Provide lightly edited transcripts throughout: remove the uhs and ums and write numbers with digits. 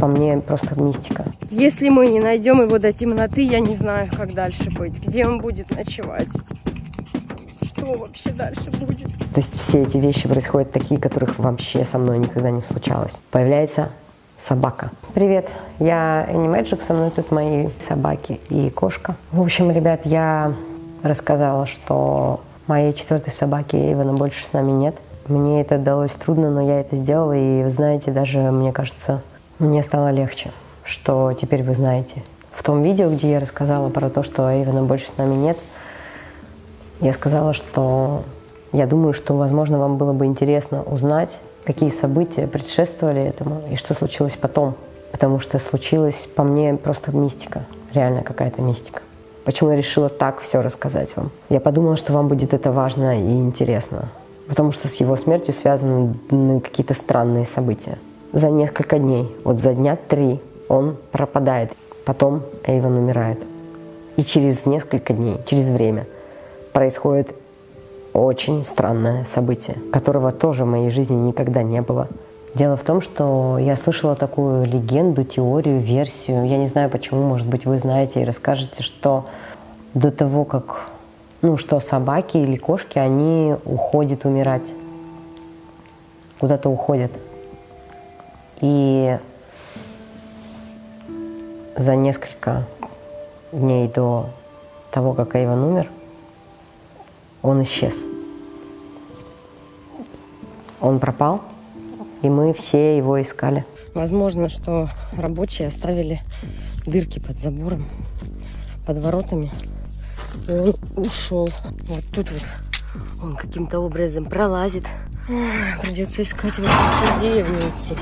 по мне просто мистика. Если мы не найдем его до темноты, я не знаю, как дальше быть. Где он будет ночевать? Что вообще дальше будет? То есть все эти вещи происходят такие, которых вообще со мной никогда не случалось. Появляется собака. Привет, я Энни Мэджик, со мной тут мои собаки и кошка. В общем, ребят, я рассказала, что моей 4-й собаки Эйвена больше с нами нет. Мне это далось трудно, но я это сделала, и вы знаете, даже, мне кажется, мне стало легче, что теперь вы знаете. В том видео, где я рассказала про то, что Эйвена больше с нами нет, я сказала, что я думаю, что, возможно, вам было бы интересно узнать, какие события предшествовали этому и что случилось потом. Потому что случилась, по мне, просто мистика, реально какая-то мистика. Почему я решила так все рассказать вам? Я подумала, что вам будет это важно и интересно. Потому что с его смертью связаны какие-то странные события. За несколько дней, вот за дня 3 он пропадает. Потом Эйвен умирает. И через несколько дней, через время, происходит очень странное событие, которого тоже в моей жизни никогда не было. Дело в том, что я слышала такую легенду, теорию, версию. Я не знаю почему, может быть, вы знаете и расскажете, что до того, как что собаки или кошки, они уходят умирать. Куда-то уходят. И за несколько дней до того, как Эйвен умер, он исчез. Он пропал, и мы все его искали. Возможно, что рабочие оставили дырки под забором, под воротами. И он ушел. Вот тут вот он каким-то образом пролазит. Придется искать его по всей деревне идти.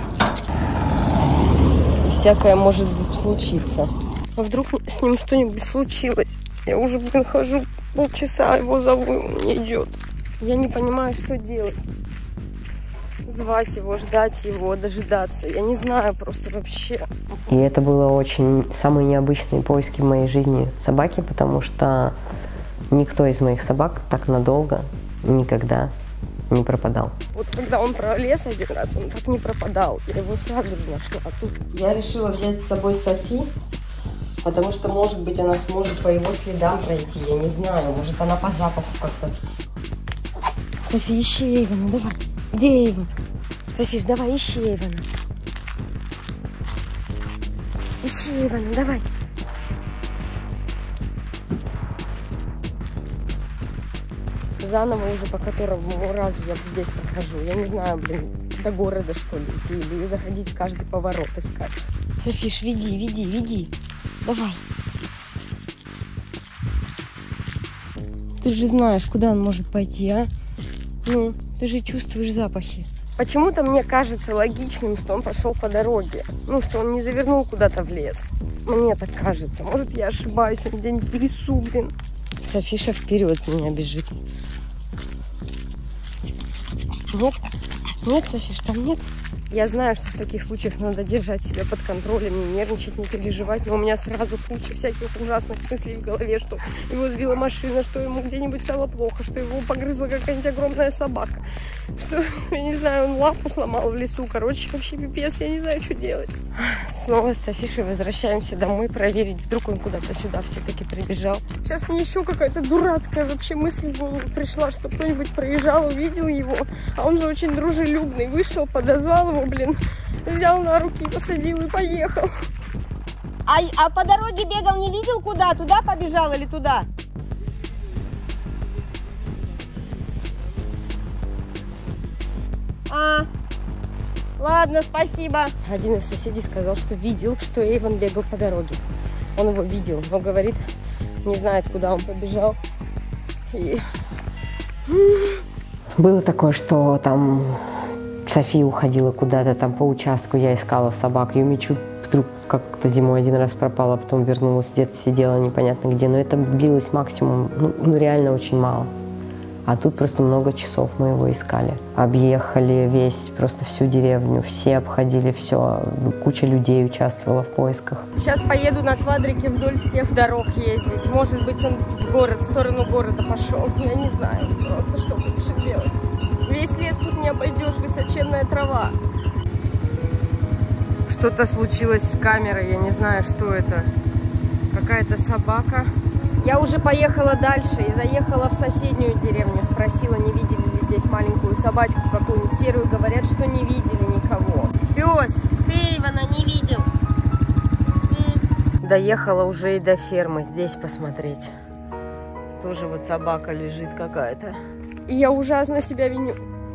И всякое может случиться. А вдруг с ним что-нибудь случилось? Я уже, хожу полчаса, его зову, он не идет. Я не понимаю, что делать. Звать его, ждать его, дожидаться. Я не знаю просто вообще. И это было очень самые необычные поиски в моей жизни собаки, потому что никто из моих собак так надолго никогда не пропадал. Вот когда он пролез один раз, он так не пропадал. Я его сразу же нашла. А тут я решила взять с собой Софи, потому что, может быть, она сможет по его следам пройти. Я не знаю, может, она по запаху как-то. Софи, ищи Эйвена, давай. Где Эйвен? Софиш, давай, ищи Эйвена. Ищи Эйвена, давай. Заново уже по которому разу я здесь прохожу. Я не знаю, до города, что ли, идти, или заходить в каждый поворот искать. Софиш, веди. Давай. Ты же знаешь, куда он может пойти, а? Ну, ты же чувствуешь запахи. Почему-то мне кажется логичным, что он пошел по дороге. Что он не завернул куда-то в лес. Мне так кажется. Может, я ошибаюсь, он где-нибудь в лесу, Софиша вперед меня бежит. Нет, Софиш, там нет. Я знаю, что в таких случаях надо держать себя под контролем, не нервничать, не переживать, но у меня сразу куча всяких ужасных мыслей в голове, что его сбила машина, что ему где-нибудь стало плохо, что его погрызла какая-нибудь огромная собака, что, я не знаю, он лапу сломал в лесу, короче, вообще пипец, я не знаю, что делать. Снова с Софишей возвращаемся домой проверить, вдруг он куда-то сюда все-таки прибежал. Сейчас мне еще какая-то дурацкая вообще мысль в голову пришла, что кто-нибудь проезжал, увидел его, а он же очень дружелюбный, вышел, подозвал его, взял на руки, посадил и поехал. А по дороге бегал, не видел куда? Туда побежал или туда? Ладно, спасибо. Один из соседей сказал, что видел, что Эйвен бегал по дороге. Он его видел, но говорит, не знает, куда он побежал. Было такое, что там София уходила куда-то там по участку, я искала собак. Юмичу вдруг как-то зимой один раз пропала, потом вернулась, где-то сидела непонятно где. Но это длилось максимум, реально очень мало. А тут просто много часов мы его искали. Объехали просто всю деревню, все обходили все. Куча людей участвовала в поисках. Сейчас поеду на квадрике вдоль всех дорог ездить. Может быть, он в сторону города пошел. Я не знаю, просто что лучше делать. Весь лес тут не обойдешь, высоченная трава. Что-то случилось с камерой, я не знаю, что это. Какая-то собака. Я уже поехала дальше и заехала в соседнюю деревню. Спросила, не видели ли здесь маленькую собачку какую-нибудь серую. Говорят, что не видели никого. Пес, ты Ивана не видел? Доехала уже и до фермы. Здесь посмотреть. Тоже вот собака лежит какая-то. И я ужасно себя виню.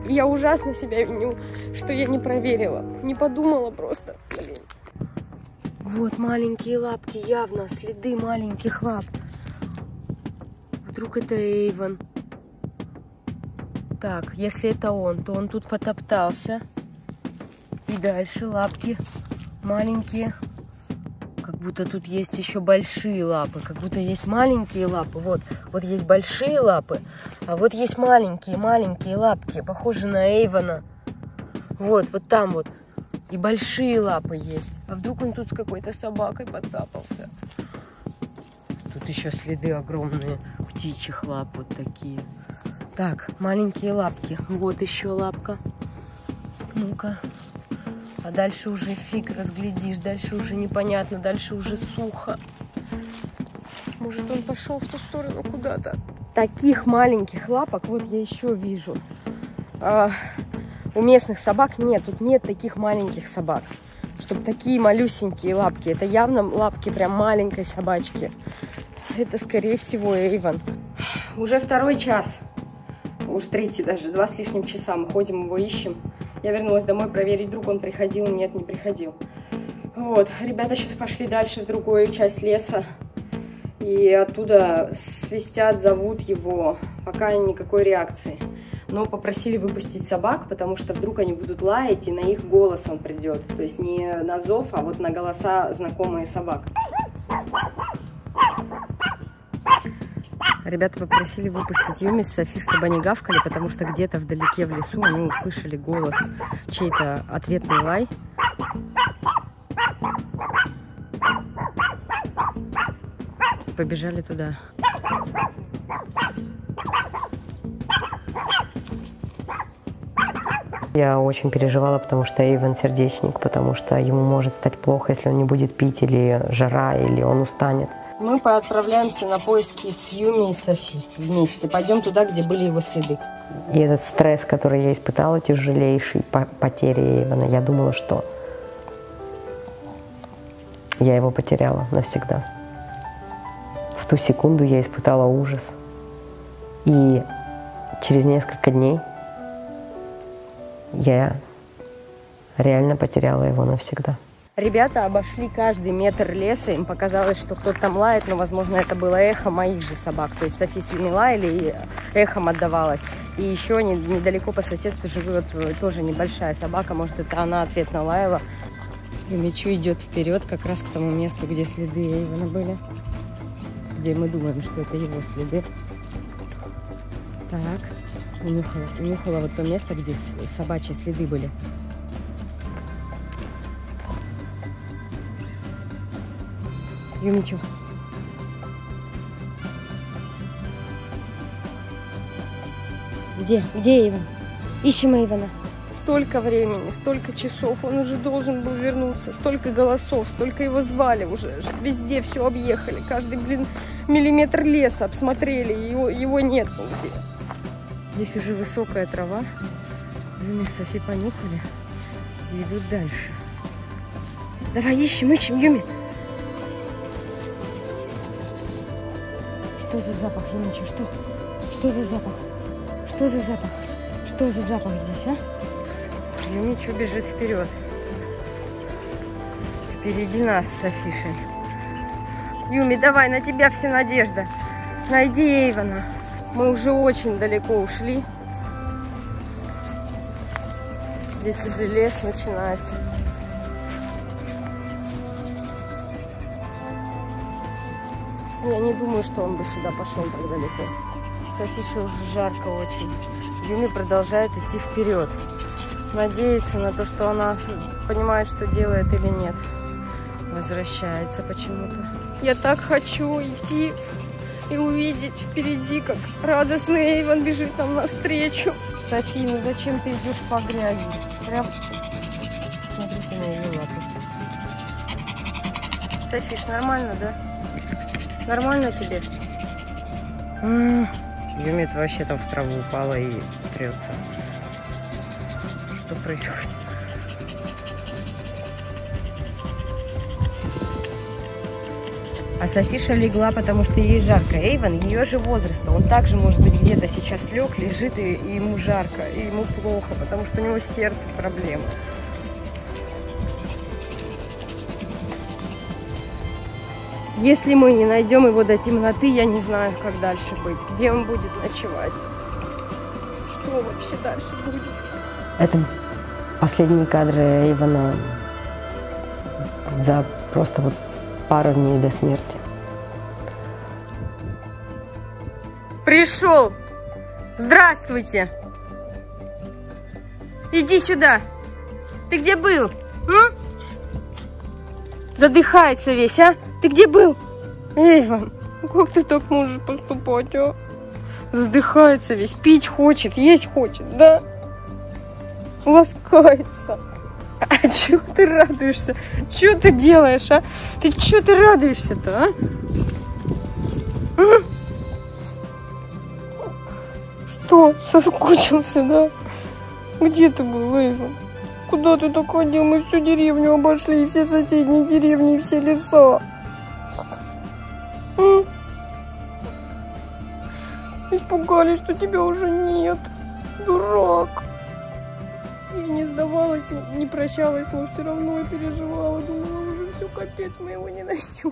Что я не проверила. Не подумала просто. Блин. Вот маленькие лапки, явно следы маленьких лап. Вдруг это Эйвен. Так, если это он, то он тут потоптался. И дальше лапки маленькие. Как будто тут есть еще большие лапы. Как будто есть маленькие лапы. Вот есть большие лапы, а вот есть маленькие лапки. Похожи на Эйвена. Вот там вот. И большие лапы есть. А вдруг он тут с какой-то собакой подцапался? Тут еще следы огромные птичьих лап вот такие. Так, маленькие лапки. Вот еще лапка. Ну-ка. А дальше уже фиг разглядишь. Дальше уже непонятно. Дальше уже сухо. Может, он пошел в ту сторону куда-то. Таких маленьких лапок вот я еще вижу. У местных собак нет. Тут нет таких маленьких собак. Чтобы такие малюсенькие лапки. Это явно лапки прям маленькой собачки. Это, скорее всего, Эйвен. Уже 2-й час. Уже 3-й даже. 2 с лишним часа. Мы ходим, его ищем. Я вернулась домой проверить, вдруг он приходил. Нет, не приходил. Вот. Ребята сейчас пошли дальше в другую часть леса. И оттуда свистят, зовут его. Пока никакой реакции. Но попросили выпустить собак, потому что вдруг они будут лаять, и на их голос он придет. То есть не на зов, а вот на голоса знакомые собак. Ребята попросили выпустить Юми с Софи, чтобы они гавкали, потому что где-то вдалеке в лесу они услышали голос, чей-то ответный лай. Побежали туда. Я очень переживала, потому что Эйвен сердечник, потому что ему может стать плохо, если он не будет пить, или жара, или он устанет. Мы отправляемся на поиски с Юми и Софи вместе. Пойдем туда, где были его следы. И этот стресс, который я испытала, тяжелейший, потери Эйвена, я думала, что я его потеряла навсегда. В ту секунду я испытала ужас. И через несколько дней я реально потеряла его навсегда. Ребята обошли каждый метр леса, им показалось, что кто-то там лает, но, возможно, это было эхо моих же собак. То есть Софи с Юми лаяли, и эхом отдавалось. И еще недалеко по соседству живет тоже небольшая собака, может, это она ответно лаяла. И Мичу идет вперед как раз к тому месту, где следы Эйвена были. Где мы думаем, что это его следы. Так, унюхала вот то место, где собачьи следы были. Юмичу. Где Эйвен? Ищем Эйвена. Столько времени, столько часов, он уже должен был вернуться, столько голосов, столько его звали уже, везде все объехали, каждый, миллиметр леса обсмотрели, его нет нигде. Здесь уже высокая трава, Юми и Софи понюхали и идут дальше. Давай ищем, Юми. Что за запах, Юмичу, что за запах? Что за запах? Что за запах здесь, а? Юмичу бежит вперед. Впереди нас с Софишей. Юми, давай, на тебя вся надежда. Найди Эйвена. Мы уже очень далеко ушли. Здесь уже лес начинается. Я не думаю, что он бы сюда пошел так далеко. Софише уже жарко очень. Юми продолжает идти вперед. Надеется на то, что она понимает, что делает или нет. Возвращается почему-то. Я так хочу идти и увидеть впереди, как радостный Эйвен бежит нам навстречу. Софи, ну зачем ты идешь по грязи? Прям смотрите на ее лапы. Софиш, нормально, да? Нормально тебе? Юмит вообще там в траву упала и трется. Что происходит? А Софиша легла, потому что ей жарко. Эйвен ее же возраста. Он также, может быть, где-то сейчас лег, лежит, и ему жарко, и ему плохо, потому что у него с сердцем проблемы. Если мы не найдем его до темноты, я не знаю, как дальше быть. Где он будет ночевать? Что вообще дальше будет? Это последние кадры Эйвена за просто вот пару дней до смерти. Пришел! Здравствуйте! Иди сюда! Ты где был? Задыхается весь, а? Ты где был? Эйвен, как ты так можешь поступать, а? Задыхается весь, пить хочет, есть хочет, да? Ласкается. А чего ты радуешься? Чего ты делаешь, а? Ты чего ты радуешься-то, а? Что, соскучился, да? Где ты был, Эйвен? Куда ты так ходил? Мы всю деревню обошли, и все соседние деревни, и все леса. Испугались, что тебя уже нет. Дурак. Я не сдавалась, не прощалась, но все равно я переживала. Думала, уже все, капец, мы его не найдем.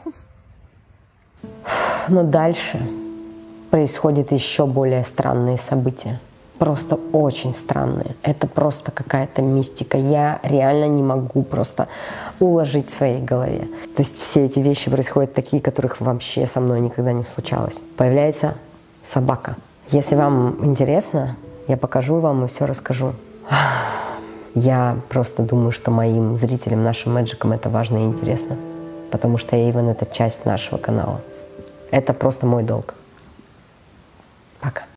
Но дальше происходят еще более странные события. Просто очень странные. Это просто какая-то мистика. Я реально не могу просто уложить в своей голове. То есть все эти вещи происходят такие, которых вообще со мной никогда не случалось. Появляется собака. Если вам интересно, я покажу вам и все расскажу. Я просто думаю, что моим зрителям, нашим мэджикам это важно и интересно. Потому что Эйвен — это часть нашего канала. Это просто мой долг. Пока.